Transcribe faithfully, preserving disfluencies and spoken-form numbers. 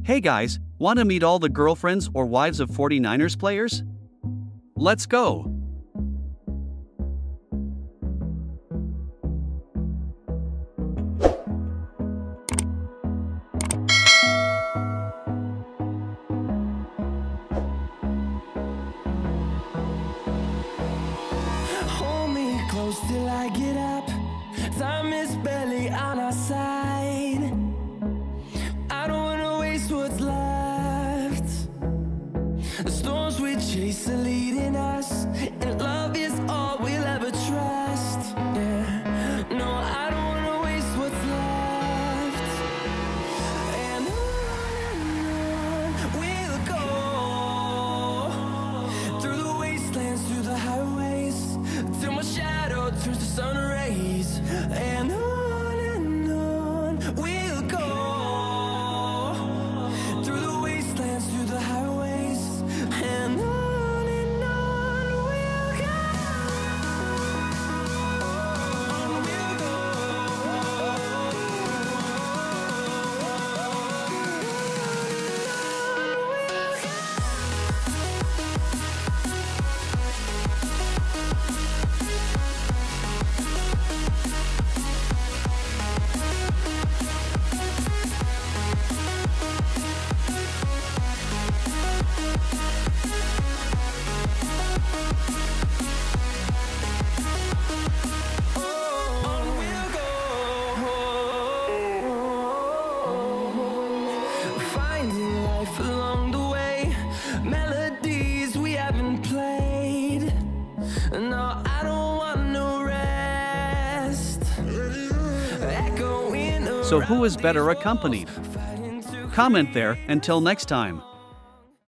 Hey guys, want to meet all the girlfriends or wives of forty-niners players? Let's go! Hold me close till I get up. Time is barely on our side. I don't wanna waste what's left. The storms we chase are leading us, and love is all we'll ever trust. Yeah, no, I don't wanna waste what's left. And on we'll go, through the wastelands, through the highways, till my shadow turns to sun rays. And on and on we'll go, through the wastelands, through the highways, and on and on we'll go. On we'll go. On we'll go. Finding life along the way, melodies we haven't played. No, I don't want no rest. Echoing So who is around better these accompanied? walls, fighting to Comment there. Until next time.